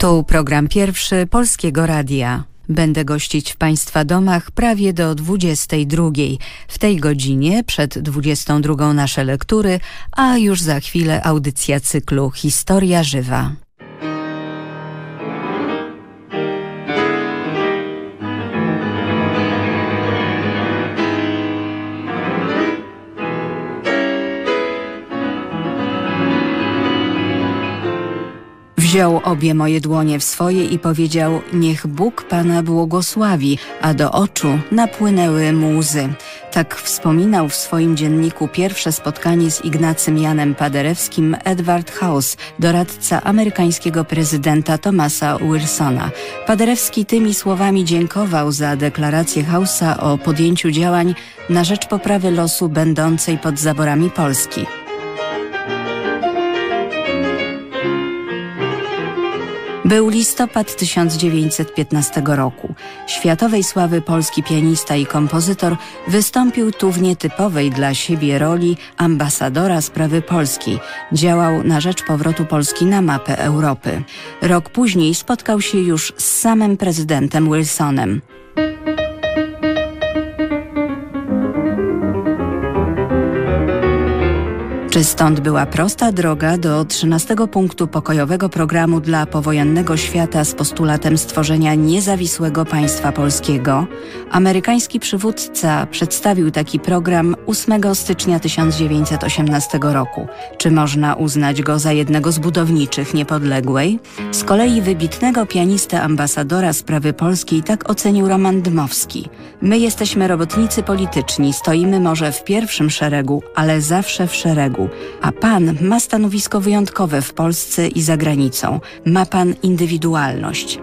Tu program pierwszy Polskiego Radia. Będę gościć w Państwa domach prawie do 22. W tej godzinie przed 22 nasze lektury, a już za chwilę audycja cyklu Historia Żywa. Wziął obie moje dłonie w swoje i powiedział: niech Bóg Pana błogosławi, a do oczu napłynęły mu łzy. Tak wspominał w swoim dzienniku pierwsze spotkanie z Ignacym Janem Paderewskim Edward House, doradca amerykańskiego prezydenta Thomasa Wilsona. Paderewski tymi słowami dziękował za deklarację House'a o podjęciu działań na rzecz poprawy losu będącej pod zaborami Polski. Był listopad 1915 roku. Światowej sławy polski pianista i kompozytor wystąpił tu w nietypowej dla siebie roli ambasadora sprawy Polski. Działał na rzecz powrotu Polski na mapę Europy. Rok później spotkał się już z samym prezydentem Wilsonem. Czy stąd była prosta droga do 13 punktu pokojowego programu dla powojennego świata z postulatem stworzenia niezawisłego państwa polskiego? Amerykański przywódca przedstawił taki program 8 stycznia 1918 roku. Czy można uznać go za jednego z budowniczych niepodległej? Z kolei wybitnego pianistę ambasadora sprawy polskiej tak ocenił Roman Dmowski. My jesteśmy robotnicy polityczni, stoimy może w pierwszym szeregu, ale zawsze w szeregu. A pan ma stanowisko wyjątkowe w Polsce i za granicą. Ma pan indywidualność.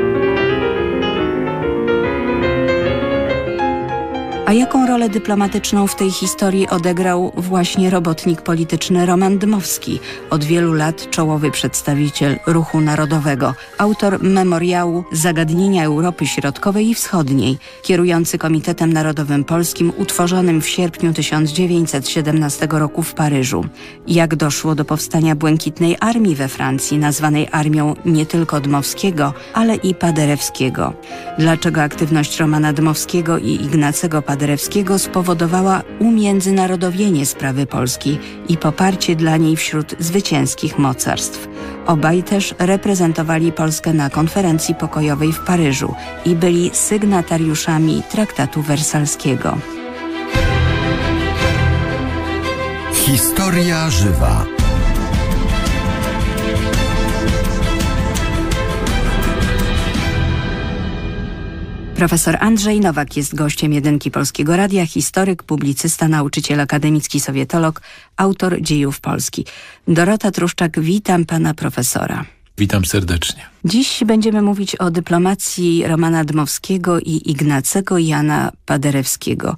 A jaką rolę dyplomatyczną w tej historii odegrał właśnie robotnik polityczny Roman Dmowski, od wielu lat czołowy przedstawiciel ruchu narodowego, autor memoriału Zagadnienia Europy Środkowej i Wschodniej, kierujący Komitetem Narodowym Polskim utworzonym w sierpniu 1917 roku w Paryżu. Jak doszło do powstania Błękitnej Armii we Francji, nazwanej armią nie tylko Dmowskiego, ale i Paderewskiego. Dlaczego aktywność Romana Dmowskiego i Ignacego Paderewskiego spowodowała umiędzynarodowienie sprawy Polski i poparcie dla niej wśród zwycięskich mocarstw. Obaj też reprezentowali Polskę na konferencji pokojowej w Paryżu i byli sygnatariuszami traktatu wersalskiego. Historia żywa. Profesor Andrzej Nowak jest gościem Jedynki Polskiego Radia, historyk, publicysta, nauczyciel akademicki, sowietolog, autor dziejów Polski. Dorota Truszczak, witam pana profesora. Witam serdecznie. Dziś będziemy mówić o dyplomacji Romana Dmowskiego i Ignacego Jana Paderewskiego.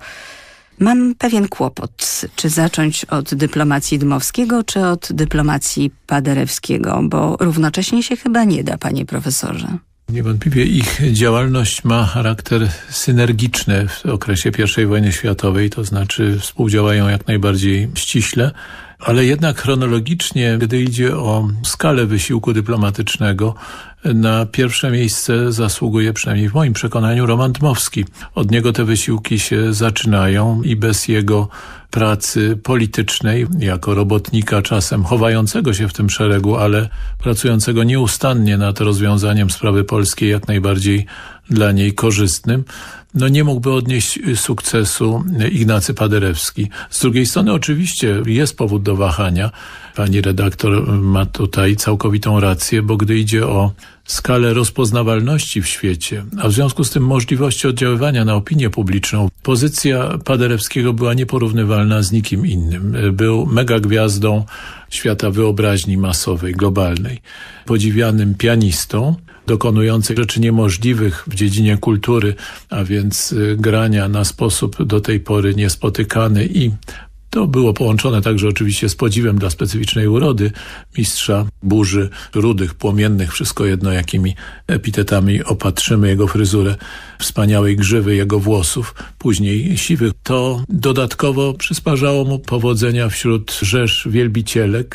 Mam pewien kłopot, czy zacząć od dyplomacji Dmowskiego, czy od dyplomacji Paderewskiego, bo równocześnie się chyba nie da, panie profesorze. Niewątpliwie ich działalność ma charakter synergiczny w okresie I wojny światowej, to znaczy współdziałają jak najbardziej ściśle, ale jednak chronologicznie, gdy idzie o skalę wysiłku dyplomatycznego, na pierwsze miejsce zasługuje, przynajmniej w moim przekonaniu, Roman Dmowski. Od niego te wysiłki się zaczynają i bez jego pracy politycznej, jako robotnika czasem chowającego się w tym szeregu, ale pracującego nieustannie nad rozwiązaniem sprawy polskiej jak najbardziej dla niej korzystnym, nie mógłby odnieść sukcesu Ignacy Paderewski. Z drugiej strony oczywiście jest powód do wahania. Pani redaktor ma tutaj całkowitą rację, bo gdy idzie o skalę rozpoznawalności w świecie, a w związku z tym możliwości oddziaływania na opinię publiczną, pozycja Paderewskiego była nieporównywalna z nikim innym. Był megagwiazdą świata wyobraźni masowej, globalnej, podziwianym pianistą, dokonujących rzeczy niemożliwych w dziedzinie kultury, a więc grania na sposób do tej pory niespotykany i to było połączone także oczywiście z podziwem dla specyficznej urody mistrza burzy, rudych, płomiennych, wszystko jedno jakimi epitetami opatrzymy jego fryzurę, wspaniałej grzywy jego włosów, później siwych. To dodatkowo przysparzało mu powodzenia wśród rzesz wielbicielek,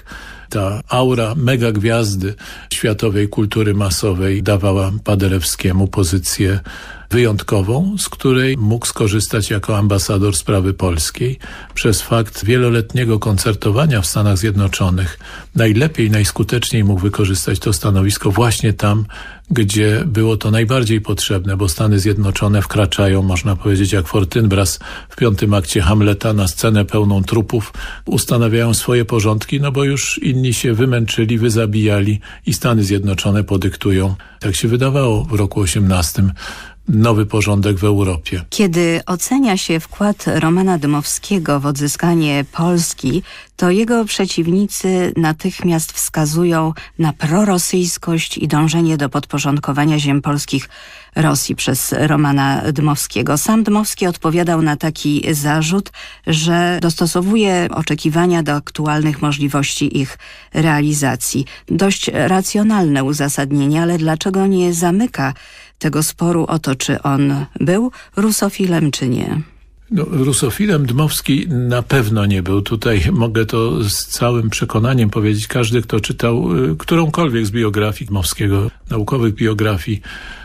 Ta aura megagwiazdy światowej kultury masowej dawała Paderewskiemu pozycję wyjątkową, z której mógł skorzystać jako ambasador sprawy polskiej. Przez fakt wieloletniego koncertowania w Stanach Zjednoczonych najlepiej, najskuteczniej mógł wykorzystać to stanowisko właśnie tam, gdzie było to najbardziej potrzebne, bo Stany Zjednoczone wkraczają, można powiedzieć, jak Fortinbras w 5. akcie Hamleta na scenę pełną trupów, ustanawiają swoje porządki, no bo już inni się wymęczyli, wyzabijali i Stany Zjednoczone podyktują, tak się wydawało w roku 18, nowy porządek w Europie. Kiedy ocenia się wkład Romana Dmowskiego w odzyskanie Polski, to jego przeciwnicy natychmiast wskazują na prorosyjskość i dążenie do podporządkowania ziem polskich Rosji przez Romana Dmowskiego. Sam Dmowski odpowiadał na taki zarzut, że dostosowuje oczekiwania do aktualnych możliwości ich realizacji. Dość racjonalne uzasadnienie, ale dlaczego nie zamyka tego sporu o to, czy on był rusofilem, czy nie? No, rusofilem Dmowski na pewno nie był. Tutaj mogę to z całym przekonaniem powiedzieć. Każdy, kto czytał którąkolwiek z biografii Dmowskiego, naukowych biografii,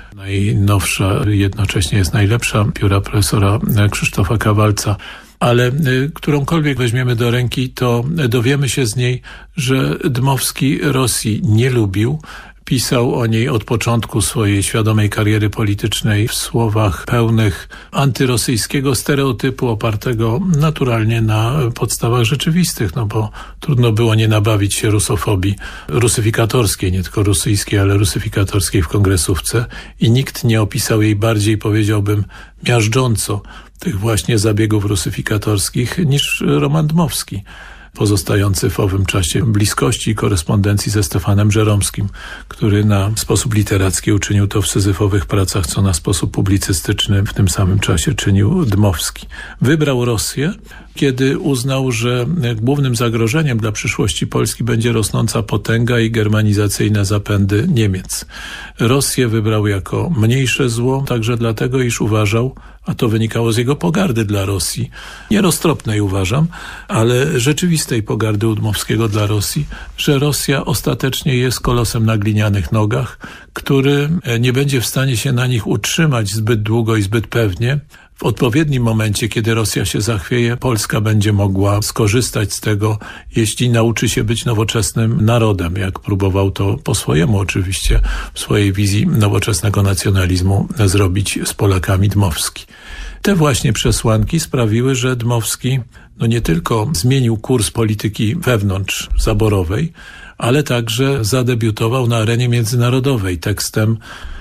najnowsza jednocześnie jest najlepsza, pióra profesora Krzysztofa Kawalca, ale którąkolwiek weźmiemy do ręki, to dowiemy się z niej, że Dmowski Rosji nie lubił. Pisał o niej od początku swojej świadomej kariery politycznej w słowach pełnych antyrosyjskiego stereotypu opartego naturalnie na podstawach rzeczywistych, no bo trudno było nie nabawić się rusofobii rusyfikatorskiej, nie tylko rosyjskiej, ale rusyfikatorskiej w kongresówce i nikt nie opisał jej bardziej, powiedziałbym, miażdżąco tych właśnie zabiegów rusyfikatorskich niż Roman Dmowski, pozostający w owym czasie bliskości i korespondencji ze Stefanem Żeromskim, który na sposób literacki uczynił to w syzyfowych pracach, co na sposób publicystyczny w tym samym czasie czynił Dmowski. Wybrał Rosję, kiedy uznał, że głównym zagrożeniem dla przyszłości Polski będzie rosnąca potęga i germanizacyjne zapędy Niemiec. Rosję wybrał jako mniejsze zło, także dlatego, iż uważał, a to wynikało z jego pogardy dla Rosji, nieroztropnej uważam, ale rzeczywistej pogardy u Dmowskiego dla Rosji, że Rosja ostatecznie jest kolosem na glinianych nogach, który nie będzie w stanie się na nich utrzymać zbyt długo i zbyt pewnie. W odpowiednim momencie, kiedy Rosja się zachwieje, Polska będzie mogła skorzystać z tego, jeśli nauczy się być nowoczesnym narodem, jak próbował to po swojemu oczywiście w swojej wizji nowoczesnego nacjonalizmu zrobić z Polakami Dmowski. Te właśnie przesłanki sprawiły, że Dmowski nie tylko zmienił kurs polityki wewnątrz zaborowej, ale także zadebiutował na arenie międzynarodowej tekstem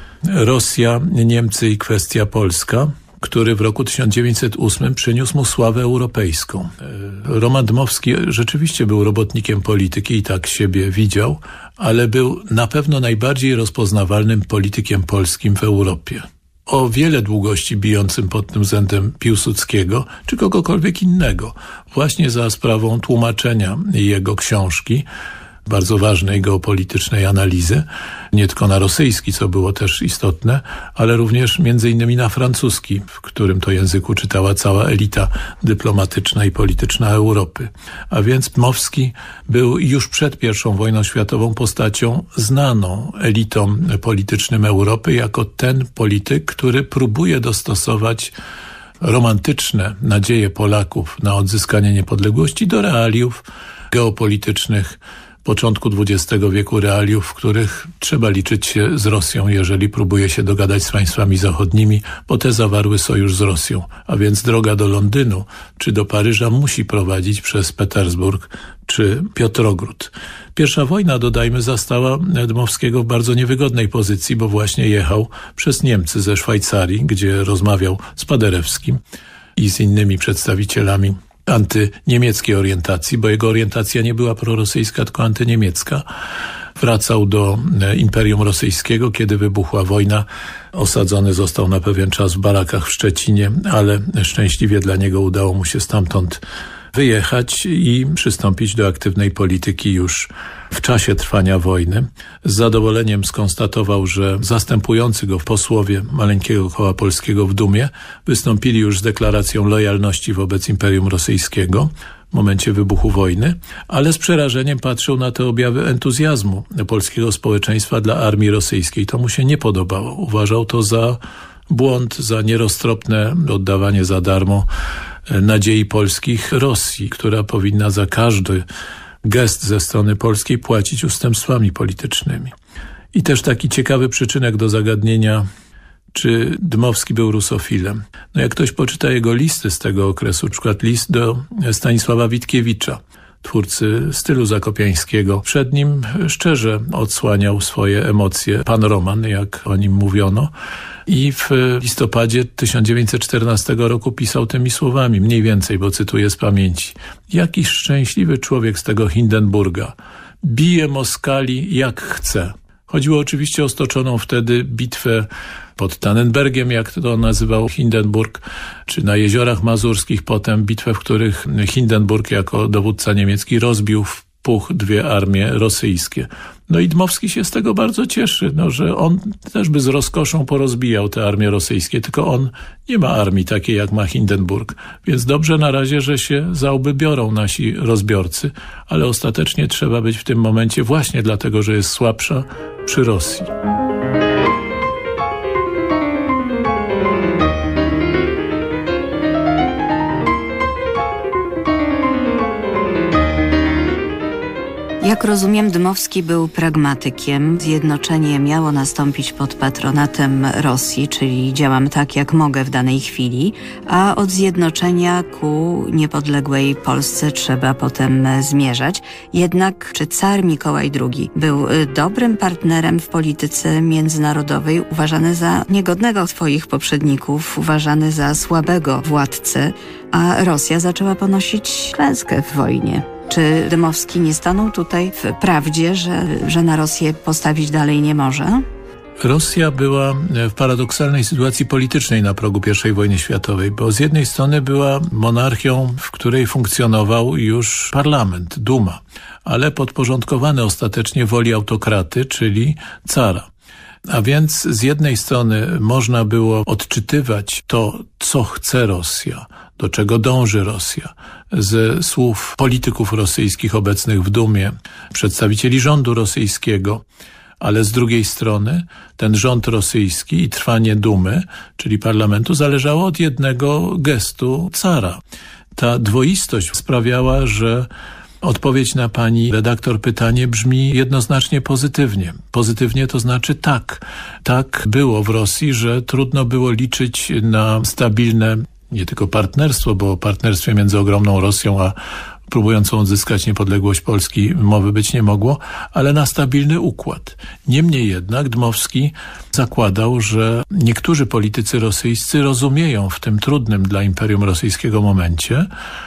Rosja, Niemcy i kwestia polska, który w roku 1908 przyniósł mu sławę europejską. Roman Dmowski rzeczywiście był robotnikiem polityki i tak siebie widział, ale był na pewno najbardziej rozpoznawalnym politykiem polskim w Europie. O wiele długości bijącym pod tym względem Piłsudskiego czy kogokolwiek innego, właśnie za sprawą tłumaczenia jego książki, bardzo ważnej geopolitycznej analizy, nie tylko na rosyjski, co było też istotne, ale również między innymi na francuski, w którym to języku czytała cała elita dyplomatyczna i polityczna Europy. A więc Dmowski był już przed I wojną światową postacią znaną elitom politycznym Europy jako ten polityk, który próbuje dostosować romantyczne nadzieje Polaków na odzyskanie niepodległości do realiów geopolitycznych początku XX wieku, realiów, w których trzeba liczyć się z Rosją, jeżeli próbuje się dogadać z państwami zachodnimi, bo te zawarły sojusz z Rosją. A więc droga do Londynu czy do Paryża musi prowadzić przez Petersburg czy Piotrogród. Pierwsza wojna, dodajmy, zastała Dmowskiego w bardzo niewygodnej pozycji, bo właśnie jechał przez Niemcy ze Szwajcarii, gdzie rozmawiał z Paderewskim i z innymi przedstawicielami antyniemieckiej orientacji, bo jego orientacja nie była prorosyjska, tylko antyniemiecka. Wracał do Imperium Rosyjskiego, kiedy wybuchła wojna. Osadzony został na pewien czas w barakach w Szczecinie, ale szczęśliwie dla niego udało mu się stamtąd wyjechać i przystąpić do aktywnej polityki już w czasie trwania wojny. Z zadowoleniem skonstatował, że zastępujący go posłowie Maleńkiego Koła Polskiego w Dumie wystąpili już z deklaracją lojalności wobec Imperium Rosyjskiego. w momencie wybuchu wojny, ale z przerażeniem patrzył na te objawy entuzjazmu polskiego społeczeństwa dla armii rosyjskiej. To mu się nie podobało. Uważał to za błąd, za nieroztropne oddawanie za darmo nadziei polskich Rosji, która powinna za każdy gest ze strony polskiej płacić ustępstwami politycznymi. I też taki ciekawy przyczynek do zagadnienia, czy Dmowski był rusofilem. No jak ktoś poczyta jego listy z tego okresu, na przykład list do Stanisława Witkiewicza, twórcy stylu zakopiańskiego, przed nim szczerze odsłaniał swoje emocje pan Roman, jak o nim mówiono, i w listopadzie 1914 roku pisał tymi słowami, mniej więcej, bo cytuję z pamięci: jakiś szczęśliwy człowiek z tego Hindenburga bije Moskali jak chce. Chodziło oczywiście o stoczoną wtedy bitwę pod Tannenbergiem, jak to nazywał Hindenburg, czy na Jeziorach Mazurskich potem, bitwę, w których Hindenburg jako dowódca niemiecki rozbił w puch dwie armie rosyjskie. No i Dmowski się z tego bardzo cieszy, że on też by z rozkoszą porozbijał te armie rosyjskie, tylko on nie ma armii takiej, jak ma Hindenburg. Więc dobrze na razie, że się za łby biorą nasi rozbiorcy, ale ostatecznie trzeba być w tym momencie właśnie dlatego, że jest słabsza, przy Rosji. Jak rozumiem, Dmowski był pragmatykiem. Zjednoczenie miało nastąpić pod patronatem Rosji, czyli działam tak, jak mogę w danej chwili, a od zjednoczenia ku niepodległej Polsce trzeba potem zmierzać. Jednak czy car Mikołaj II był dobrym partnerem w polityce międzynarodowej, uważany za niegodnego swoich poprzedników, uważany za słabego władcę, a Rosja zaczęła ponosić klęskę w wojnie? Czy Dmowski nie stanął tutaj w prawdzie, że na Rosję postawić dalej nie może? Rosja była w paradoksalnej sytuacji politycznej na progu I wojny światowej, bo z jednej strony była monarchią, w której funkcjonował już parlament, Duma, ale podporządkowany ostatecznie woli autokraty, czyli cara. A więc z jednej strony można było odczytywać to, co chce Rosja, do czego dąży Rosja, ze słów polityków rosyjskich obecnych w Dumie, przedstawicieli rządu rosyjskiego, ale z drugiej strony ten rząd rosyjski i trwanie Dumy, czyli parlamentu, zależało od jednego gestu cara. Ta dwoistość sprawiała, że odpowiedź na pani redaktor pytanie brzmi jednoznacznie pozytywnie. Pozytywnie to znaczy tak. Tak było w Rosji, że trudno było liczyć na stabilne nie tylko partnerstwo, bo o partnerstwie między ogromną Rosją a próbującą odzyskać niepodległość Polski mowy być nie mogło, ale na stabilny układ. Niemniej jednak Dmowski zakładał, że niektórzy politycy rosyjscy rozumieją w tym trudnym dla Imperium Rosyjskiego momencie,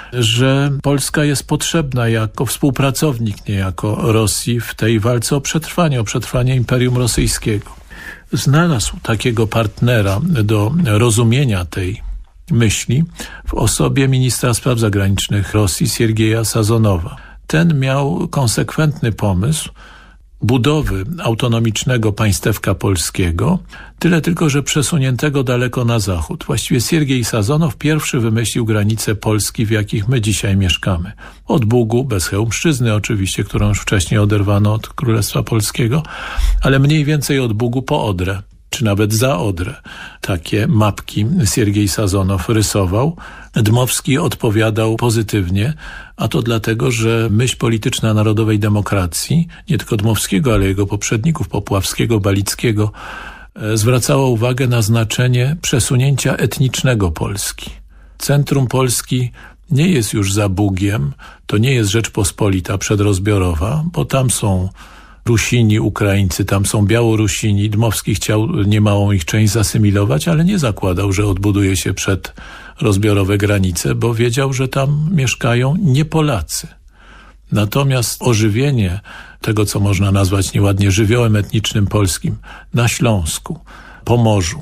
że Polska jest potrzebna jako współpracownik niejako Rosji w tej walce o przetrwanie Imperium Rosyjskiego. Znalazł takiego partnera do rozumienia tej myśli w osobie ministra spraw zagranicznych Rosji Siergieja Sazonowa. Ten miał konsekwentny pomysł budowy autonomicznego państewka polskiego, tyle tylko, że przesuniętego daleko na zachód. Właściwie Siergiej Sazonow pierwszy wymyślił granice Polski, w jakich my dzisiaj mieszkamy. Od Bugu, bez Chełmszczyzny oczywiście, którą już wcześniej oderwano od Królestwa Polskiego, ale mniej więcej od Bugu po Odrę, czy nawet za Odrę. Takie mapki Siergiej Sazonow rysował. Dmowski odpowiadał pozytywnie, a to dlatego, że myśl polityczna narodowej demokracji, nie tylko Dmowskiego, ale jego poprzedników, Popławskiego, Balickiego, zwracała uwagę na znaczenie przesunięcia etnicznego Polski. Centrum Polski nie jest już za Bugiem, to nie jest Rzeczpospolita przedrozbiorowa, bo tam są Rusini, Ukraińcy, tam są Białorusini. Dmowski chciał niemałą ich część zasymilować, ale nie zakładał, że odbuduje się przedrozbiorowe granice, bo wiedział, że tam mieszkają nie Polacy. Natomiast ożywienie tego, co można nazwać nieładnie żywiołem etnicznym polskim na Śląsku, Pomorzu,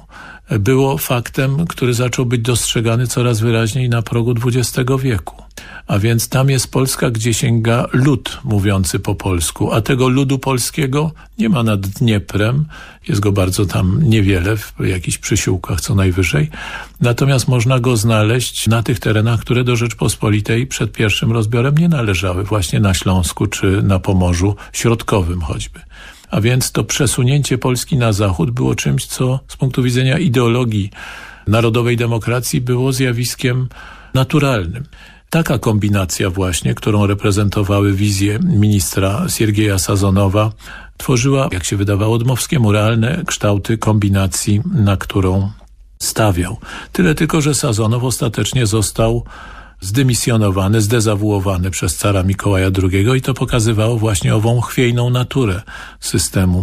było faktem, który zaczął być dostrzegany coraz wyraźniej na progu XX wieku. A więc tam jest Polska, gdzie sięga lud mówiący po polsku, a tego ludu polskiego nie ma nad Dnieprem, jest go bardzo tam niewiele, w jakichś przysiłkach co najwyżej, natomiast można go znaleźć na tych terenach, które do Rzeczpospolitej przed pierwszym rozbiorem nie należały, właśnie na Śląsku czy na Pomorzu Środkowym choćby. A więc to przesunięcie Polski na zachód było czymś, co z punktu widzenia ideologii narodowej demokracji było zjawiskiem naturalnym. Taka kombinacja właśnie, którą reprezentowały wizje ministra Siergieja Sazonowa, tworzyła, jak się wydawało Dmowskiemu, realne kształty kombinacji, na którą stawiał. Tyle tylko, że Sazonow ostatecznie został zdymisjonowany, zdezawuowany przez cara Mikołaja II i to pokazywało właśnie ową chwiejną naturę systemu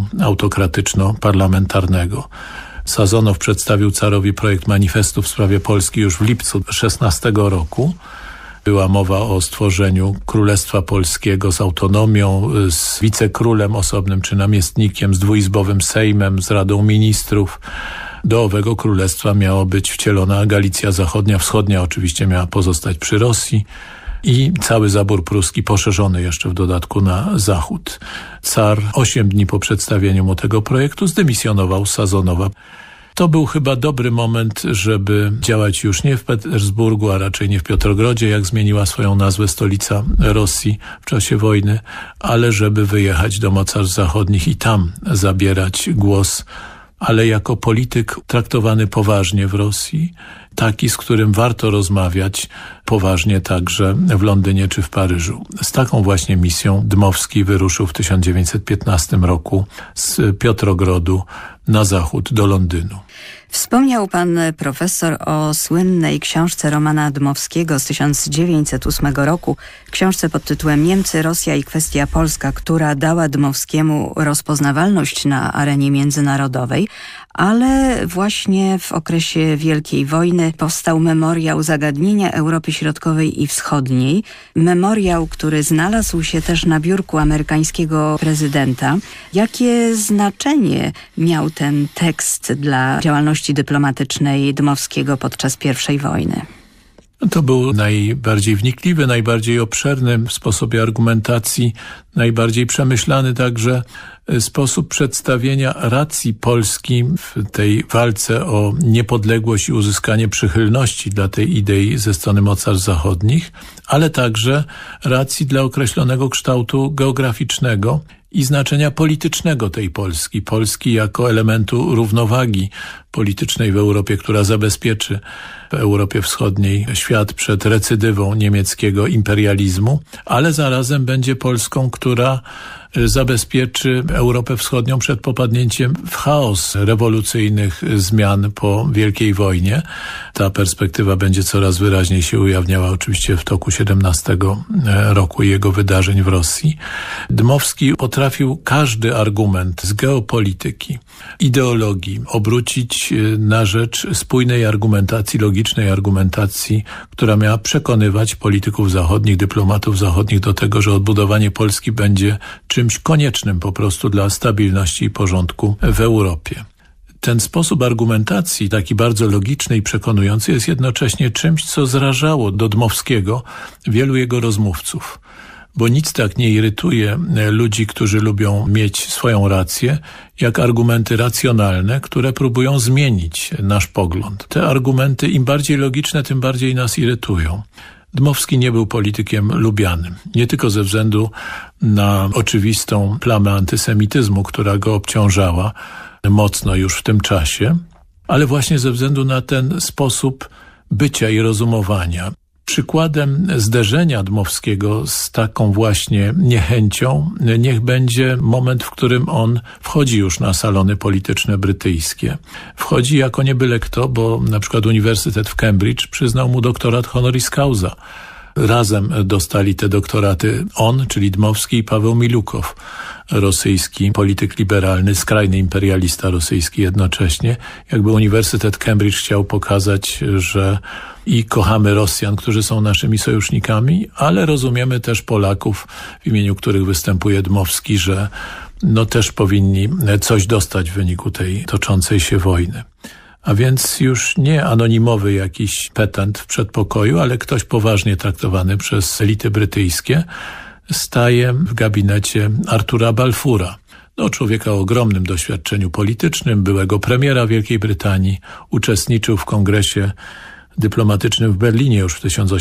autokratyczno-parlamentarnego. Sazonow przedstawił carowi projekt manifestu w sprawie Polski już w lipcu 16 roku. Była mowa o stworzeniu Królestwa Polskiego z autonomią, z wicekrólem osobnym czy namiestnikiem, z dwuizbowym Sejmem, z Radą Ministrów. Do owego królestwa miała być wcielona Galicja Zachodnia, Wschodnia oczywiście miała pozostać przy Rosji i cały zabór pruski poszerzony jeszcze w dodatku na zachód. Car 8 dni po przedstawieniu mu tego projektu zdymisjonował Sazonowa. To był chyba dobry moment, żeby działać już nie w Petersburgu, a raczej nie w Piotrogrodzie, jak zmieniła swoją nazwę stolica Rosji w czasie wojny, ale żeby wyjechać do mocarstw zachodnich i tam zabierać głos, ale jako polityk traktowany poważnie w Rosji, taki, z którym warto rozmawiać poważnie także w Londynie czy w Paryżu. Z taką właśnie misją Dmowski wyruszył w 1915 roku z Piotrogrodu na zachód do Londynu. Wspomniał pan profesor o słynnej książce Romana Dmowskiego z 1908 roku, książce pod tytułem Niemcy, Rosja i kwestia polska, która dała Dmowskiemu rozpoznawalność na arenie międzynarodowej, ale właśnie w okresie Wielkiej Wojny powstał memoriał Zagadnienia Europy Środkowej i Wschodniej. Memoriał, który znalazł się też na biurku amerykańskiego prezydenta. Jakie znaczenie miał ten tekst dla działalności dyplomatycznej Dmowskiego podczas I wojny? To był najbardziej wnikliwy, najbardziej obszerny w sposobie argumentacji, najbardziej przemyślany także sposób przedstawienia racji Polski w tej walce o niepodległość i uzyskanie przychylności dla tej idei ze strony mocarstw zachodnich, ale także racji dla określonego kształtu geograficznego i znaczenia politycznego tej Polski. Polski jako elementu równowagi politycznej w Europie, która zabezpieczy w Europie Wschodniej świat przed recydywą niemieckiego imperializmu, ale zarazem będzie Polską, która zabezpieczy Europę Wschodnią przed popadnięciem w chaos rewolucyjnych zmian po Wielkiej Wojnie. Ta perspektywa będzie coraz wyraźniej się ujawniała oczywiście w toku 17 roku i jego wydarzeń w Rosji. Dmowski potrafił każdy argument z geopolityki, ideologii obrócić na rzecz spójnej argumentacji, logicznej argumentacji, która miała przekonywać polityków zachodnich, dyplomatów zachodnich do tego, że odbudowanie Polski będzie czymś koniecznym po prostu dla stabilności i porządku w Europie. Ten sposób argumentacji, taki bardzo logiczny i przekonujący, jest jednocześnie czymś, co zrażało do Dmowskiego wielu jego rozmówców. Bo nic tak nie irytuje ludzi, którzy lubią mieć swoją rację, jak argumenty racjonalne, które próbują zmienić nasz pogląd. Te argumenty, im bardziej logiczne, tym bardziej nas irytują. Dmowski nie był politykiem lubianym. Nie tylko ze względu na oczywistą plamę antysemityzmu, która go obciążała mocno już w tym czasie, ale właśnie ze względu na ten sposób bycia i rozumowania. Przykładem zderzenia Dmowskiego z taką właśnie niechęcią niech będzie moment, w którym on wchodzi już na salony polityczne brytyjskie. Wchodzi jako nie byle kto, bo na przykład Uniwersytet w Cambridge przyznał mu doktorat honoris causa. Razem dostali te doktoraty on, czyli Dmowski, i Paweł Milukow, rosyjski polityk liberalny, skrajny imperialista rosyjski jednocześnie. Jakby Uniwersytet Cambridge chciał pokazać, że i kochamy Rosjan, którzy są naszymi sojusznikami, ale rozumiemy też Polaków, w imieniu których występuje Dmowski, że też powinni coś dostać w wyniku tej toczącej się wojny. A więc już nie anonimowy jakiś petent w przedpokoju, ale ktoś poważnie traktowany przez elity brytyjskie, staje w gabinecie Artura Balfoura. Człowieka o ogromnym doświadczeniu politycznym, byłego premiera Wielkiej Brytanii, uczestniczył w kongresie dyplomatycznym w Berlinie już w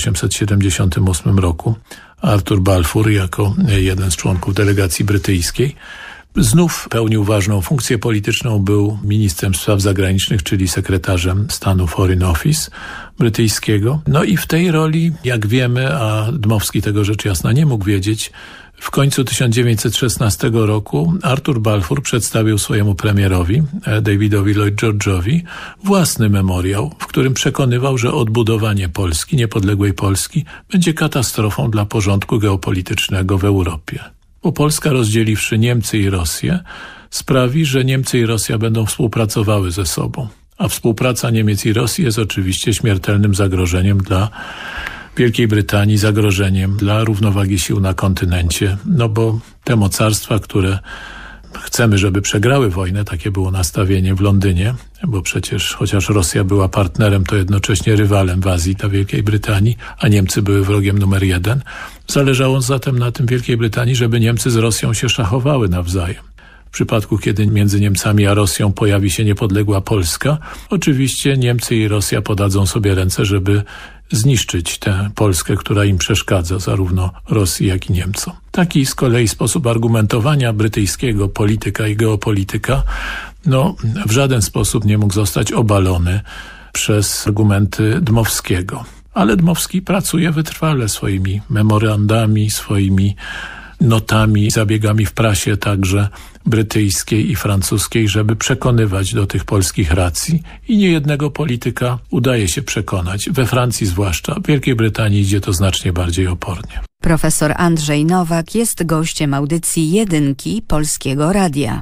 1878 roku. Arthur Balfour jako jeden z członków delegacji brytyjskiej. Znów pełnił ważną funkcję polityczną, był ministrem spraw zagranicznych, czyli sekretarzem stanu Foreign Office brytyjskiego. I w tej roli, jak wiemy, a Dmowski tego rzecz jasna nie mógł wiedzieć, w końcu 1916 roku Arthur Balfour przedstawił swojemu premierowi, Davidowi Lloyd George'owi, własny memoriał, w którym przekonywał, że odbudowanie Polski, niepodległej Polski, będzie katastrofą dla porządku geopolitycznego w Europie. Bo Polska, rozdzieliwszy Niemcy i Rosję, sprawi, że Niemcy i Rosja będą współpracowały ze sobą. A współpraca Niemiec i Rosji jest oczywiście śmiertelnym zagrożeniem dla Wielkiej Brytanii, zagrożeniem dla równowagi sił na kontynencie. Bo te mocarstwa, które chcemy, żeby przegrały wojnę, takie było nastawienie w Londynie, bo przecież chociaż Rosja była partnerem, to jednocześnie rywalem w Azji dla Wielkiej Brytanii, a Niemcy były wrogiem numer 1. Zależało zatem na tym Wielkiej Brytanii, żeby Niemcy z Rosją się szachowały nawzajem. W przypadku, kiedy między Niemcami a Rosją pojawi się niepodległa Polska, oczywiście Niemcy i Rosja podadzą sobie ręce, żeby zniszczyć tę Polskę, która im przeszkadza, zarówno Rosji, jak i Niemcom. Taki z kolei sposób argumentowania brytyjskiego polityka i geopolityka w żaden sposób nie mógł zostać obalony przez argumenty Dmowskiego. Ale Dmowski pracuje wytrwale swoimi memorandami, swoimi notami, zabiegami w prasie także brytyjskiej i francuskiej, żeby przekonywać do tych polskich racji i niejednego polityka udaje się przekonać, we Francji zwłaszcza, w Wielkiej Brytanii idzie to znacznie bardziej opornie. Profesor Andrzej Nowak jest gościem audycji Jedynki Polskiego Radia.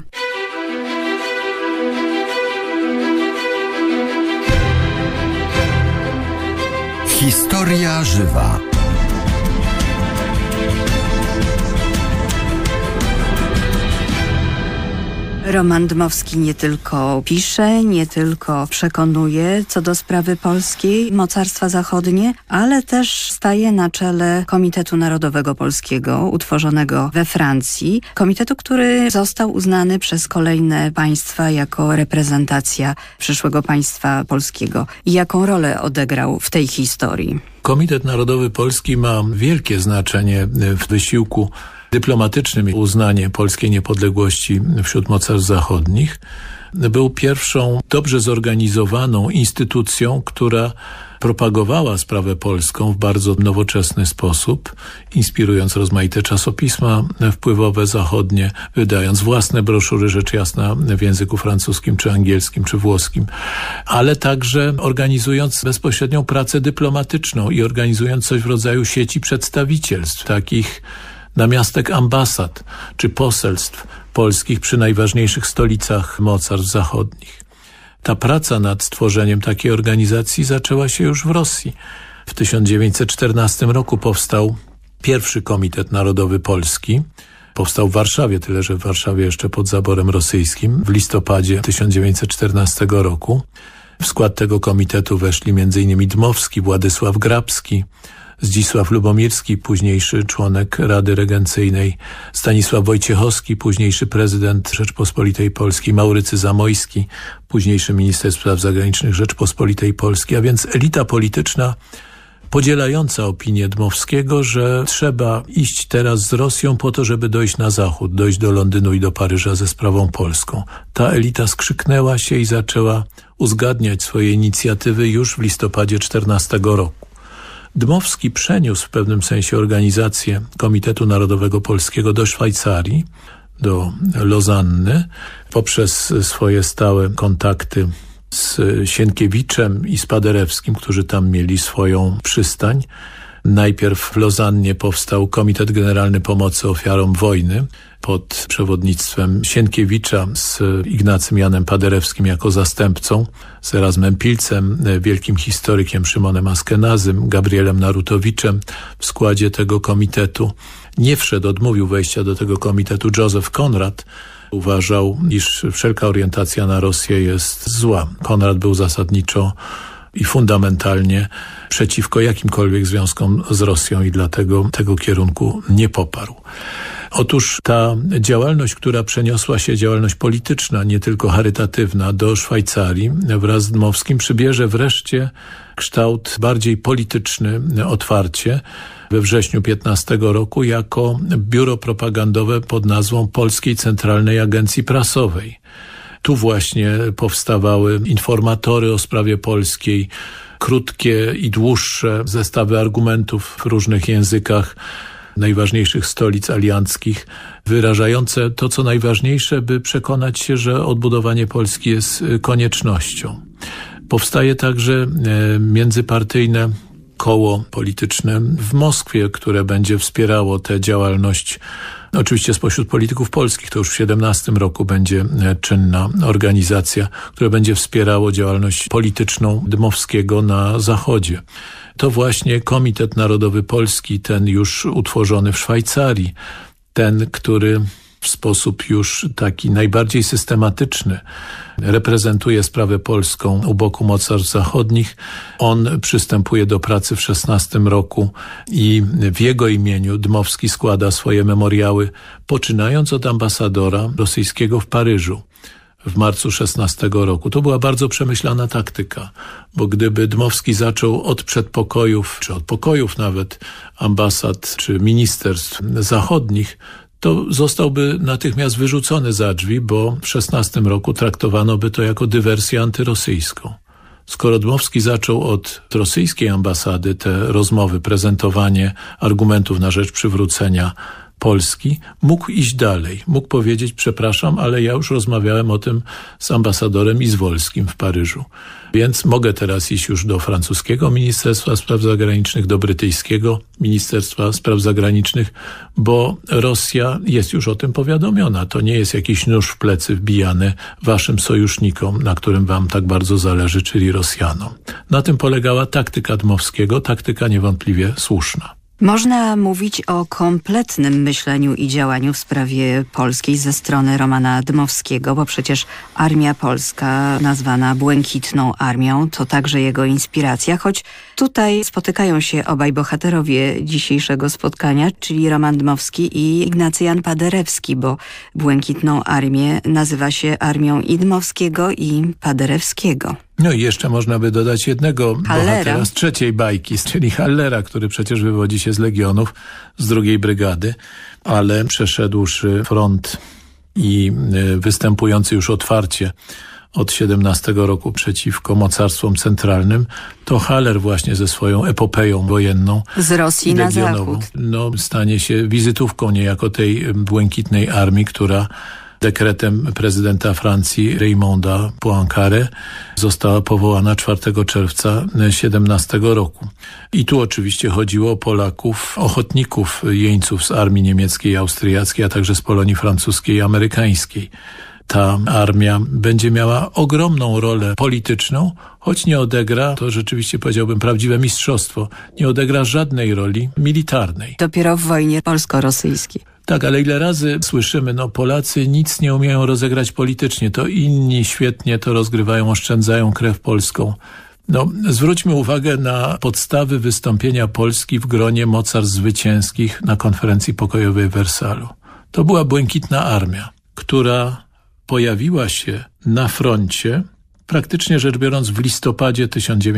Historia żywa. Roman Dmowski nie tylko pisze, nie tylko przekonuje co do sprawy polskiej, mocarstwa zachodnie, ale też staje na czele Komitetu Narodowego Polskiego, utworzonego we Francji. Komitetu, który został uznany przez kolejne państwa jako reprezentacja przyszłego państwa polskiego. I jaką rolę odegrał w tej historii? Komitet Narodowy Polski ma wielkie znaczenie w wysiłku dyplomatycznym. Uznanie polskiej niepodległości wśród mocarstw zachodnich. Był pierwszą dobrze zorganizowaną instytucją, która propagowała sprawę polską w bardzo nowoczesny sposób, inspirując rozmaite czasopisma wpływowe zachodnie, wydając własne broszury, rzecz jasna, w języku francuskim, czy angielskim, czy włoskim, ale także organizując bezpośrednią pracę dyplomatyczną i organizując coś w rodzaju sieci przedstawicielstw, takich namiastek ambasad czy poselstw polskich przy najważniejszych stolicach mocarstw zachodnich. Ta praca nad stworzeniem takiej organizacji zaczęła się już w Rosji. W 1914 roku powstał pierwszy Komitet Narodowy Polski. Powstał w Warszawie, tyle że w Warszawie jeszcze pod zaborem rosyjskim w listopadzie 1914 roku. W skład tego komitetu weszli m.in. Dmowski, Władysław Grabski, Zdzisław Lubomirski, późniejszy członek Rady Regencyjnej, Stanisław Wojciechowski, późniejszy prezydent Rzeczpospolitej Polskiej, Maurycy Zamojski, późniejszy minister spraw zagranicznych Rzeczpospolitej Polskiej, a więc elita polityczna podzielająca opinię Dmowskiego, że trzeba iść teraz z Rosją po to, żeby dojść na zachód, dojść do Londynu i do Paryża ze sprawą polską. Ta elita skrzyknęła się i zaczęła uzgadniać swoje inicjatywy już w listopadzie 14 roku. Dmowski przeniósł w pewnym sensie organizację Komitetu Narodowego Polskiego do Szwajcarii, do Lozanny, poprzez swoje stałe kontakty z Sienkiewiczem i z Paderewskim, którzy tam mieli swoją przystań. Najpierw w Lozannie powstał Komitet Generalny Pomocy Ofiarom Wojny pod przewodnictwem Sienkiewicza z Ignacym Janem Paderewskim jako zastępcą, z Erasmem Pilcem, wielkim historykiem Szymonem Askenazym, Gabrielem Narutowiczem w składzie tego komitetu. Nie wszedł, odmówił wejścia do tego komitetu Józef Konrad, uważał, iż wszelka orientacja na Rosję jest zła. Konrad był zasadniczo i fundamentalnie przeciwko jakimkolwiek związkom z Rosją i dlatego tego kierunku nie poparł. Otóż ta działalność, która przeniosła się, działalność polityczna, nie tylko charytatywna, do Szwajcarii wraz z Dmowskim przybierze wreszcie kształt bardziej polityczny otwarcie we wrześniu 15 roku jako biuro propagandowe pod nazwą Polskiej Centralnej Agencji Prasowej. Tu właśnie powstawały informatory o sprawie polskiej, krótkie i dłuższe zestawy argumentów w różnych językach najważniejszych stolic alianckich, wyrażające to, co najważniejsze, by przekonać się, że odbudowanie Polski jest koniecznością. Powstaje także międzypartyjne koło polityczne w Moskwie, które będzie wspierało tę działalność. Oczywiście spośród polityków polskich, to już w 17 roku będzie czynna organizacja, która będzie wspierało działalność polityczną Dmowskiego na Zachodzie. To właśnie Komitet Narodowy Polski, ten już utworzony w Szwajcarii, ten, który w sposób już taki najbardziej systematyczny reprezentuje sprawę polską u boku mocarstw zachodnich. On przystępuje do pracy w 16 roku i w jego imieniu Dmowski składa swoje memoriały, poczynając od ambasadora rosyjskiego w Paryżu w marcu 16 roku. To była bardzo przemyślana taktyka, bo gdyby Dmowski zaczął od przedpokojów, czy od pokojów nawet ambasad, czy ministerstw zachodnich, to zostałby natychmiast wyrzucony za drzwi, bo w 16 roku traktowano by to jako dywersję antyrosyjską. Skoro Dmowski zaczął od rosyjskiej ambasady te rozmowy, prezentowanie argumentów na rzecz przywrócenia Polski, mógł iść dalej. Mógł powiedzieć: przepraszam, ale ja już rozmawiałem o tym z ambasadorem Izwolskim w Paryżu. Więc mogę teraz iść już do francuskiego Ministerstwa Spraw Zagranicznych, do brytyjskiego Ministerstwa Spraw Zagranicznych, bo Rosja jest już o tym powiadomiona. To nie jest jakiś nóż w plecy wbijany waszym sojusznikom, na którym wam tak bardzo zależy, czyli Rosjanom. Na tym polegała taktyka Dmowskiego, taktyka niewątpliwie słuszna. Można mówić o kompletnym myśleniu i działaniu w sprawie polskiej ze strony Romana Dmowskiego, bo przecież Armia Polska, nazwana Błękitną Armią, to także jego inspiracja, choć tutaj spotykają się obaj bohaterowie dzisiejszego spotkania, czyli Roman Dmowski i Ignacy Jan Paderewski, bo Błękitną Armię nazywa się armią i Dmowskiego, i Paderewskiego. No i jeszcze można by dodać jednego bohatera z trzeciej bajki, czyli Hallera, który przecież wywodzi się z Legionów, z 2. Brygady, ale przeszedłszy front i występujący już otwarcie od 17 roku przeciwko mocarstwom centralnym, to Haller właśnie ze swoją epopeją wojenną z Rosji na zachód stanie się wizytówką niejako tej Błękitnej Armii, która dekretem prezydenta Francji Raymonda Poincaré została powołana 4 czerwca 17 roku. I tu oczywiście chodziło o Polaków, ochotników, jeńców z armii niemieckiej i austriackiej, a także z Polonii francuskiej i amerykańskiej. Ta armia będzie miała ogromną rolę polityczną, choć nie odegra, to rzeczywiście powiedziałbym prawdziwe mistrzostwo, nie odegra żadnej roli militarnej. Dopiero w wojnie polsko-rosyjskiej. Tak, ale ile razy słyszymy, Polacy nic nie umieją rozegrać politycznie, to inni świetnie to rozgrywają, oszczędzają krew polską. Zwróćmy uwagę na podstawy wystąpienia Polski w gronie mocarstw zwycięskich na konferencji pokojowej w Wersalu. To była Błękitna Armia, która pojawiła się na froncie, praktycznie rzecz biorąc w listopadzie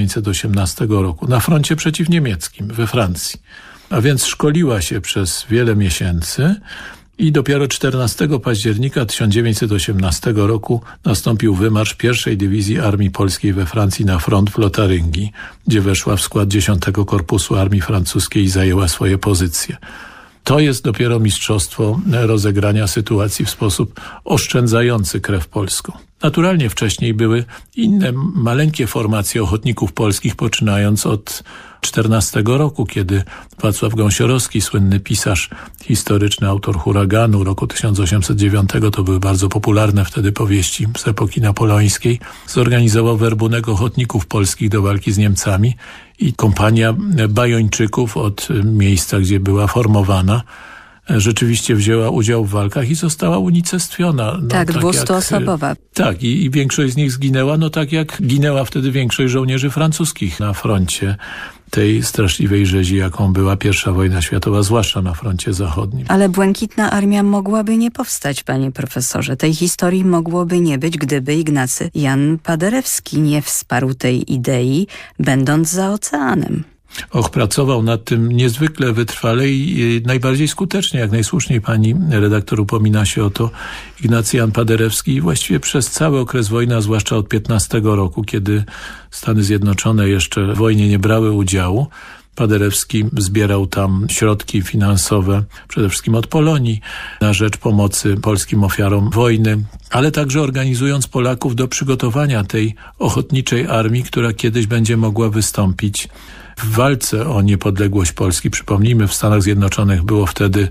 1918 roku, na froncie przeciwniemieckim we Francji. A więc szkoliła się przez wiele miesięcy i dopiero 14 października 1918 roku nastąpił wymarsz 1. Dywizji Armii Polskiej we Francji na front w Lotaryngii, gdzie weszła w skład 10 Korpusu Armii Francuskiej i zajęła swoje pozycje. To jest dopiero mistrzostwo rozegrania sytuacji w sposób oszczędzający krew polską. Naturalnie wcześniej były inne maleńkie formacje ochotników polskich, poczynając od 14 roku, kiedy Wacław Gąsiorowski, słynny pisarz historyczny, autor Huraganu roku 1809, to były bardzo popularne wtedy powieści z epoki napoleońskiej, zorganizował werbunek ochotników polskich do walki z Niemcami i kompania bajończyków od miejsca, gdzie była formowana, rzeczywiście wzięła udział w walkach i została unicestwiona. Tak, 200-osobowa. Tak, i większość z nich zginęła, tak jak ginęła wtedy większość żołnierzy francuskich na froncie tej straszliwej rzezi, jaką była I wojna światowa, zwłaszcza na froncie zachodnim. Ale Błękitna Armia mogłaby nie powstać, panie profesorze. Tej historii mogłoby nie być, gdyby Ignacy Jan Paderewski nie wsparł tej idei, będąc za oceanem. Pracował nad tym niezwykle wytrwale i najbardziej skutecznie, jak najsłuszniej pani redaktor upomina się o to, Ignacy Jan Paderewski właściwie przez cały okres wojny, a zwłaszcza od 15 roku, kiedy Stany Zjednoczone jeszcze w wojnie nie brały udziału, Paderewski zbierał tam środki finansowe, przede wszystkim od Polonii, na rzecz pomocy polskim ofiarom wojny, ale także organizując Polaków do przygotowania tej ochotniczej armii, która kiedyś będzie mogła wystąpić w walce o niepodległość Polski. Przypomnijmy, w Stanach Zjednoczonych było wtedy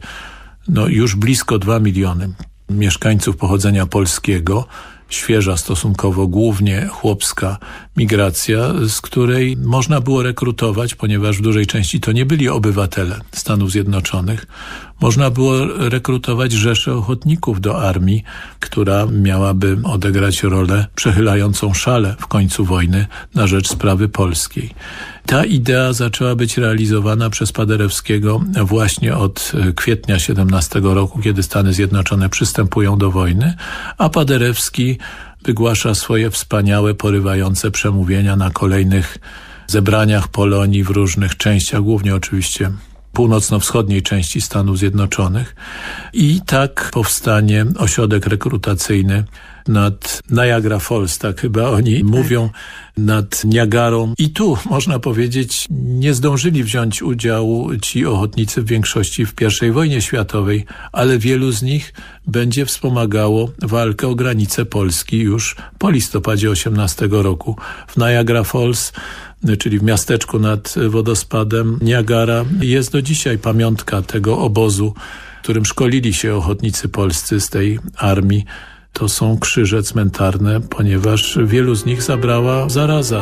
już blisko 2 miliony mieszkańców pochodzenia polskiego, świeża stosunkowo, głównie chłopska migracja, z której można było rekrutować, ponieważ w dużej części to nie byli obywatele Stanów Zjednoczonych, można było rekrutować rzesze ochotników do armii, która miałaby odegrać rolę przechylającą szale w końcu wojny na rzecz sprawy polskiej. Ta idea zaczęła być realizowana przez Paderewskiego właśnie od kwietnia 17 roku, kiedy Stany Zjednoczone przystępują do wojny, a Paderewski wygłasza swoje wspaniałe, porywające przemówienia na kolejnych zebraniach Polonii w różnych częściach, głównie oczywiście północno-wschodniej części Stanów Zjednoczonych. I tak powstanie ośrodek rekrutacyjny nad Niagara Falls, tak chyba oni mówią, nad Niagarą. I tu, można powiedzieć, nie zdążyli wziąć udziału ci ochotnicy w większości w I wojnie światowej, ale wielu z nich będzie wspomagało walkę o granice Polski już po listopadzie 18 roku. W Niagara Falls, czyli w miasteczku nad wodospadem Niagara, jest do dzisiaj pamiątka tego obozu, w którym szkolili się ochotnicy polscy z tej armii. To są krzyże cmentarne, ponieważ wielu z nich zabrała zaraza.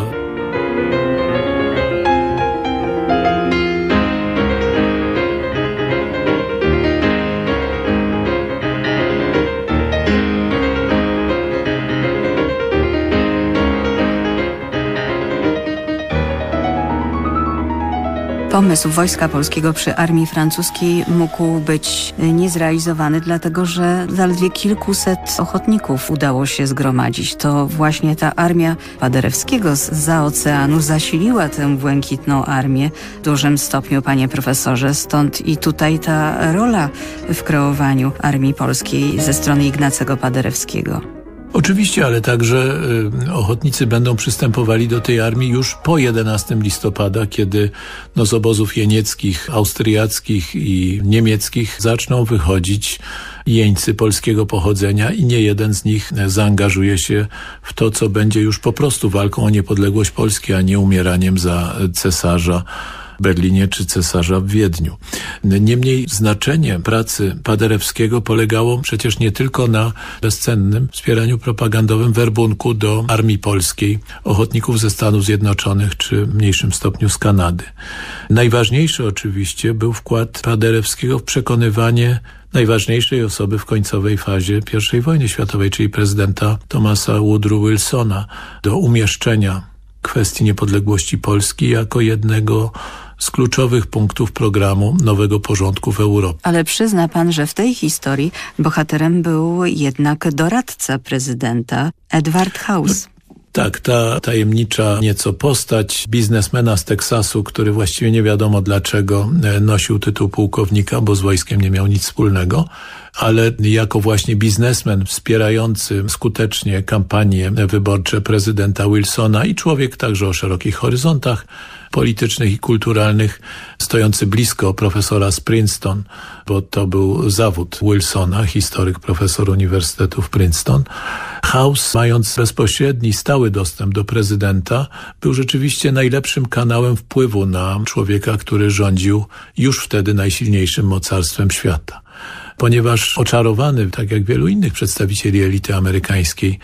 Pomysł Wojska Polskiego przy armii francuskiej mógł być niezrealizowany, dlatego że zaledwie kilkuset ochotników udało się zgromadzić. To właśnie ta armia Paderewskiego zza oceanu zasiliła tę Błękitną Armię w dużym stopniu, panie profesorze. Stąd i tutaj ta rola w kreowaniu armii polskiej ze strony Ignacego Paderewskiego. Oczywiście, ale także ochotnicy będą przystępowali do tej armii już po 11 listopada, kiedy z obozów jenieckich, austriackich i niemieckich zaczną wychodzić jeńcy polskiego pochodzenia i nie jeden z nich zaangażuje się w to, co będzie już po prostu walką o niepodległość Polski, a nie umieraniem za cesarza w Berlinie czy cesarza w Wiedniu. Niemniej znaczenie pracy Paderewskiego polegało przecież nie tylko na bezcennym wspieraniu propagandowym werbunku do armii polskiej, ochotników ze Stanów Zjednoczonych czy w mniejszym stopniu z Kanady. Najważniejszy oczywiście był wkład Paderewskiego w przekonywanie najważniejszej osoby w końcowej fazie I wojny światowej, czyli prezydenta Thomasa Woodrow Wilsona, do umieszczenia kwestii niepodległości Polski jako jednego z kluczowych punktów programu nowego porządku w Europie. Ale przyzna pan, że w tej historii bohaterem był jednak doradca prezydenta Edward House. Tak, ta tajemnicza nieco postać biznesmena z Teksasu, który właściwie nie wiadomo dlaczego nosił tytuł pułkownika, bo z wojskiem nie miał nic wspólnego, ale jako właśnie biznesmen wspierający skutecznie kampanie wyborcze prezydenta Wilsona i człowiek także o szerokich horyzontach politycznych i kulturalnych, stojący blisko profesora z Princeton, bo to był zawód Wilsona, historyk, profesor Uniwersytetu w Princeton. House, mając bezpośredni, stały dostęp do prezydenta, był rzeczywiście najlepszym kanałem wpływu na człowieka, który rządził już wtedy najsilniejszym mocarstwem świata. Ponieważ oczarowany, tak jak wielu innych przedstawicieli elity amerykańskiej,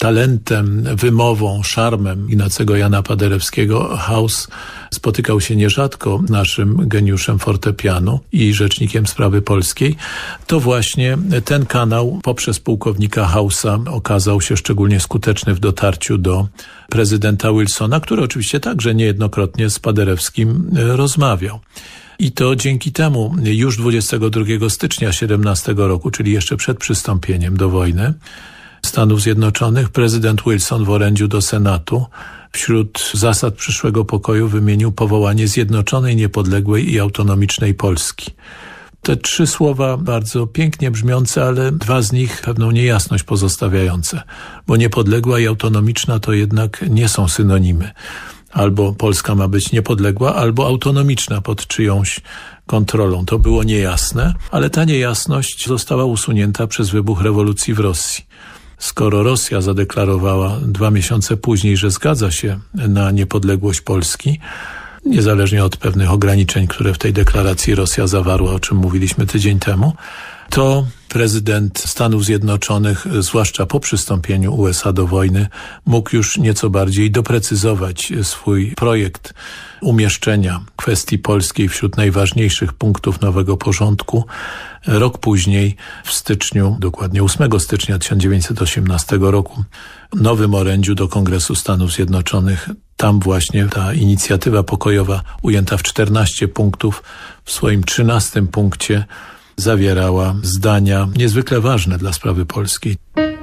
talentem, wymową, szarmem Ignacego Jana Paderewskiego Haus spotykał się nierzadko z naszym geniuszem fortepianu i rzecznikiem sprawy polskiej, to właśnie ten kanał poprzez pułkownika Hausa okazał się szczególnie skuteczny w dotarciu do prezydenta Wilsona, który oczywiście także niejednokrotnie z Paderewskim rozmawiał. I to dzięki temu już 22 stycznia 2017 roku, czyli jeszcze przed przystąpieniem do wojny Stanów Zjednoczonych, prezydent Wilson w orędziu do Senatu wśród zasad przyszłego pokoju wymienił powołanie zjednoczonej, niepodległej i autonomicznej Polski. Te 3 słowa bardzo pięknie brzmiące, ale 2 z nich pewną niejasność pozostawiające, bo niepodległa i autonomiczna to jednak nie są synonimy. Albo Polska ma być niepodległa, albo autonomiczna pod czyjąś kontrolą. To było niejasne, ale ta niejasność została usunięta przez wybuch rewolucji w Rosji. Skoro Rosja zadeklarowała 2 miesiące później, że zgadza się na niepodległość Polski, niezależnie od pewnych ograniczeń, które w tej deklaracji Rosja zawarła, o czym mówiliśmy tydzień temu, to prezydent Stanów Zjednoczonych, zwłaszcza po przystąpieniu USA do wojny, mógł już nieco bardziej doprecyzować swój projekt umieszczenia kwestii polskiej wśród najważniejszych punktów nowego porządku. Rok później, w styczniu, dokładnie 8 stycznia 1918 roku, w nowym orędziu do Kongresu Stanów Zjednoczonych, tam właśnie ta inicjatywa pokojowa ujęta w 14 punktów, w swoim 13 punkcie zawierała zdania niezwykle ważne dla sprawy polskiej.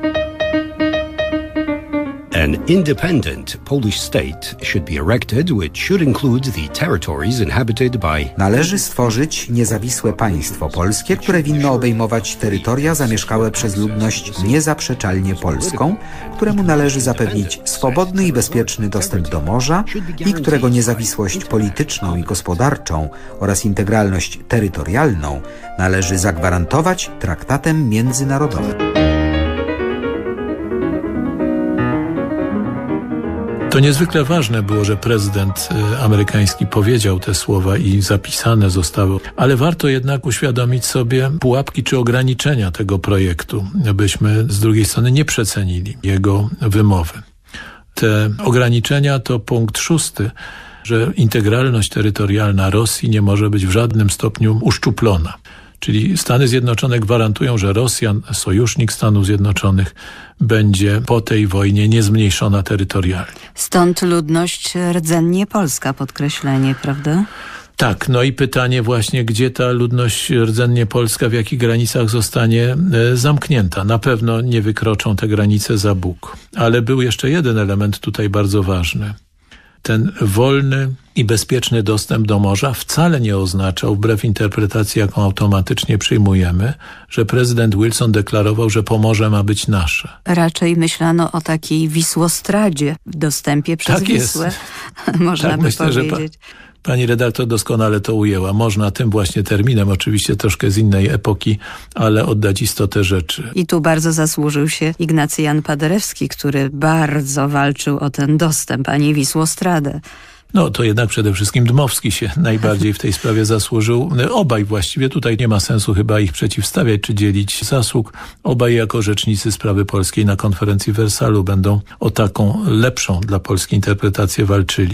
An independent Polish state should be erected, which should include the territories inhabited by... Należy stworzyć niezawisłe państwo polskie, które winno obejmować terytoria zamieszkałe przez ludność niezaprzeczalnie polską, któremu należy zapewnić swobodny i bezpieczny dostęp do morza i którego niezawisłość polityczną i gospodarczą oraz integralność terytorialną należy zagwarantować traktatem międzynarodowym. To niezwykle ważne było, że prezydent amerykański powiedział te słowa i zapisane zostały, ale warto jednak uświadomić sobie pułapki czy ograniczenia tego projektu, abyśmy z drugiej strony nie przecenili jego wymowy. Te ograniczenia to punkt 6, że integralność terytorialna Rosji nie może być w żadnym stopniu uszczuplona. Czyli Stany Zjednoczone gwarantują, że Rosja, sojusznik Stanów Zjednoczonych, będzie po tej wojnie niezmniejszona terytorialnie. Stąd ludność rdzennie polska, podkreślenie, prawda? Tak, no i pytanie właśnie, gdzie ta ludność rdzennie polska, w jakich granicach zostanie zamknięta. Na pewno nie wykroczą te granice za Bóg. Ale był jeszcze jeden element tutaj bardzo ważny. Ten wolny i bezpieczny dostęp do morza wcale nie oznaczał, wbrew interpretacji, jaką automatycznie przyjmujemy, że prezydent Wilson deklarował, że Pomorze ma być nasze. Raczej myślano o takiej Wisłostradzie w dostępie przez tak Wisłę, jest. można tak, by myślę, powiedzieć. Pani redaktor doskonale to ujęła. Można tym właśnie terminem, oczywiście troszkę z innej epoki, ale oddać istotę rzeczy. I tu bardzo zasłużył się Ignacy Jan Paderewski, który bardzo walczył o ten dostęp, a nie Wisłostradę. No to jednak przede wszystkim Dmowski się najbardziej w tej sprawie zasłużył. Obaj właściwie, tutaj nie ma sensu chyba ich przeciwstawiać czy dzielić zasług. Obaj jako rzecznicy sprawy polskiej na konferencji w Wersalu będą o taką lepszą dla Polski interpretację walczyli.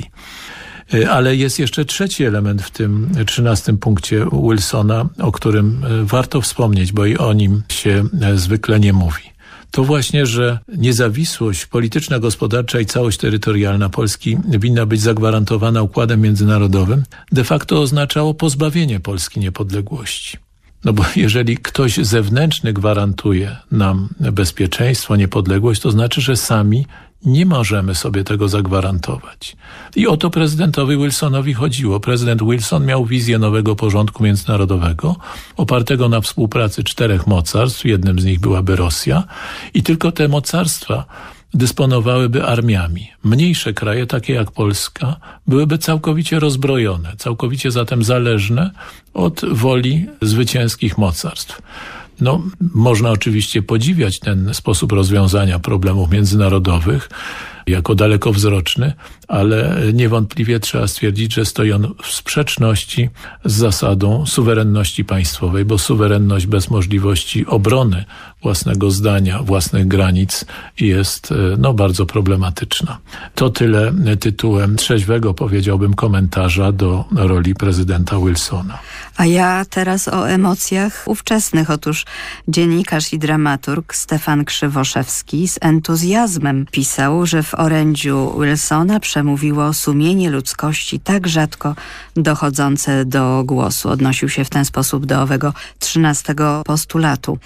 Ale jest jeszcze trzeci element w tym 13 punkcie Wilsona, o którym warto wspomnieć, bo i o nim się zwykle nie mówi. To właśnie, że niezawisłość polityczna, gospodarcza i całość terytorialna Polski winna być zagwarantowana układem międzynarodowym, de facto oznaczało pozbawienie Polski niepodległości. No bo jeżeli ktoś zewnętrzny gwarantuje nam bezpieczeństwo, niepodległość, to znaczy, że sami nie możemy sobie tego zagwarantować. I o to prezydentowi Wilsonowi chodziło. Prezydent Wilson miał wizję nowego porządku międzynarodowego, opartego na współpracy 4 mocarstw, jednym z nich byłaby Rosja, i tylko te mocarstwa dysponowałyby armiami. Mniejsze kraje, takie jak Polska, byłyby całkowicie rozbrojone, całkowicie zatem zależne od woli zwycięskich mocarstw. No, można oczywiście podziwiać ten sposób rozwiązania problemów międzynarodowych jako dalekowzroczny, ale niewątpliwie trzeba stwierdzić, że stoi on w sprzeczności z zasadą suwerenności państwowej, bo suwerenność bez możliwości obrony własnego zdania, własnych granic jest bardzo problematyczna. To tyle tytułem trzeźwego, powiedziałbym, komentarza do roli prezydenta Wilsona. A ja teraz o emocjach ówczesnych. Otóż dziennikarz i dramaturg Stefan Krzywoszewski z entuzjazmem pisał, że w orędziu Wilsona przemówiło sumienie ludzkości tak rzadko dochodzące do głosu. Odnosił się w ten sposób do owego 13 postulatu.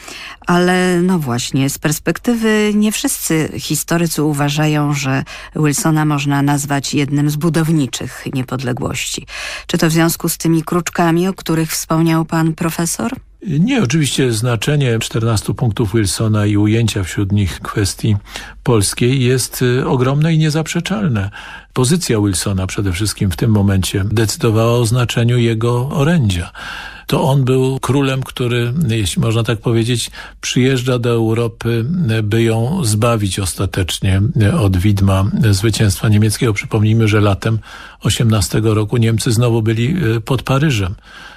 Ale no właśnie, z perspektywy nie wszyscy historycy uważają, że Wilsona można nazwać jednym z budowniczych niepodległości. Czy to w związku z tymi kruczkami, o których wspomniał pan profesor? Nie, oczywiście znaczenie 14 punktów Wilsona i ujęcia wśród nich kwestii polskiej jest ogromne i niezaprzeczalne. Pozycja Wilsona przede wszystkim w tym momencie decydowała o znaczeniu jego orędzia. To on był królem, który, jeśli można tak powiedzieć, przyjeżdża do Europy, by ją zbawić ostatecznie od widma zwycięstwa niemieckiego. Przypomnijmy, że latem 18 roku Niemcy znowu byli pod Paryżem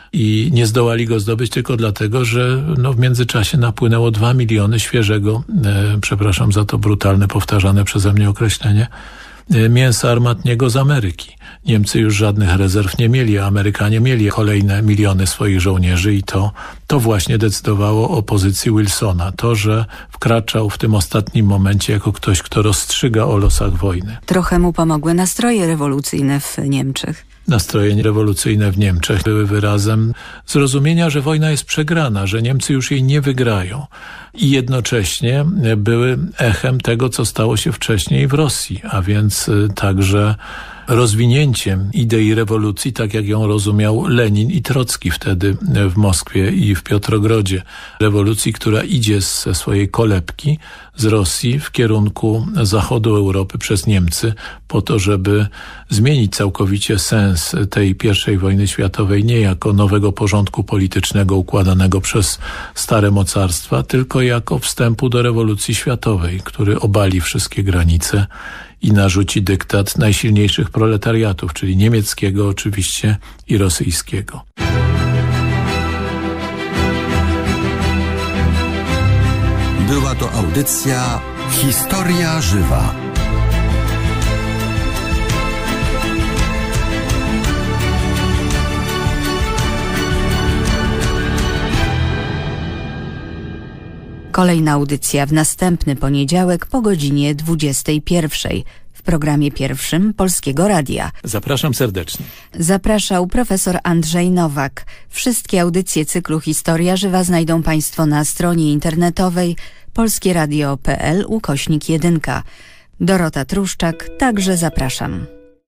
i nie zdołali go zdobyć tylko dlatego, że w międzyczasie napłynęło 2 miliony świeżego, przepraszam za to brutalne, powtarzane przeze mnie określenie, mięsa armatniego z Ameryki. Niemcy już żadnych rezerw nie mieli, a Amerykanie mieli kolejne miliony swoich żołnierzy i to właśnie decydowało o pozycji Wilsona. To, że wkraczał w tym ostatnim momencie jako ktoś, kto rozstrzyga o losach wojny. Trochę mu pomogły nastroje rewolucyjne w Niemczech. Nastroje rewolucyjne w Niemczech były wyrazem zrozumienia, że wojna jest przegrana, że Niemcy już jej nie wygrają. I jednocześnie były echem tego, co stało się wcześniej w Rosji, a więc także rozwinięciem idei rewolucji, tak jak ją rozumiał Lenin i Trocki wtedy w Moskwie i w Piotrogrodzie. Rewolucji, która idzie ze swojej kolebki z Rosji w kierunku zachodu Europy przez Niemcy po to, żeby zmienić całkowicie sens tej I wojny światowej nie jako nowego porządku politycznego układanego przez stare mocarstwa, tylko jako wstępu do rewolucji światowej, który obali wszystkie granice i narzuci dyktat najsilniejszych proletariatów, czyli niemieckiego oczywiście i rosyjskiego. Była to audycja Historia Żywa. Kolejna audycja w następny poniedziałek po godzinie 21:00 w programie pierwszym Polskiego Radia. Zapraszam serdecznie. Zapraszał profesor Andrzej Nowak. Wszystkie audycje cyklu Historia Żywa znajdą państwo na stronie internetowej polskieradio.pl/1. Dorota Truszczak, także zapraszam.